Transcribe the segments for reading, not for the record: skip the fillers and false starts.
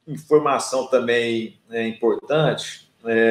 informação também importante,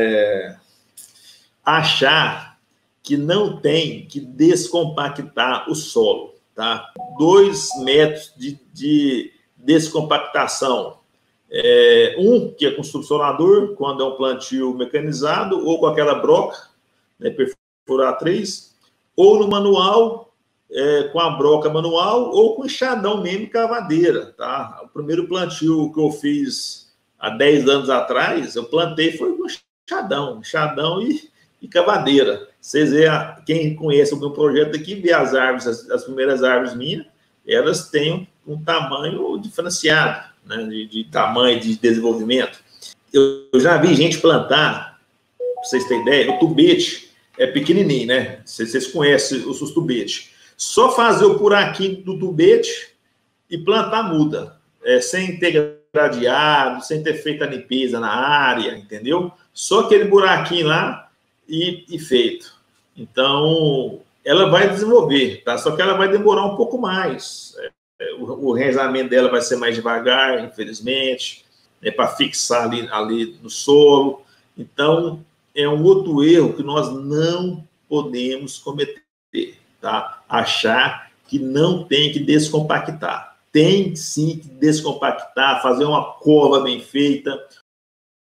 achar que não tem que descompactar o solo, tá? 2 métodos de descompactação. Um, que é com subsolador, quando é um plantio mecanizado, ou com aquela broca, né, perfuratriz, ou no manual, com a broca manual, ou com enxadão mesmo e cavadeira, tá? O primeiro plantio que eu fiz há 10 anos atrás, eu plantei foi com enxadão e cavadeira. Vocês veem, quem conhece o meu projeto aqui, vê as árvores, as primeiras árvores minhas, elas têm um tamanho diferenciado, né, de tamanho, de desenvolvimento. Eu já vi gente plantar, para vocês terem ideia, o tubete é pequenininho, né? Vocês conhecem os tubetes. Só fazer o buraquinho do tubete e plantar muda, sem ter gradeado, sem ter feito a limpeza na área, entendeu? Só aquele buraquinho lá e feito. Então, ela vai desenvolver, tá? Só que ela vai demorar um pouco mais. O enraizamento dela vai ser mais devagar, infelizmente, para fixar ali no solo. Então, é um outro erro que nós não podemos cometer, tá? Achar que não tem que descompactar. Tem sim que descompactar, fazer uma cova bem feita,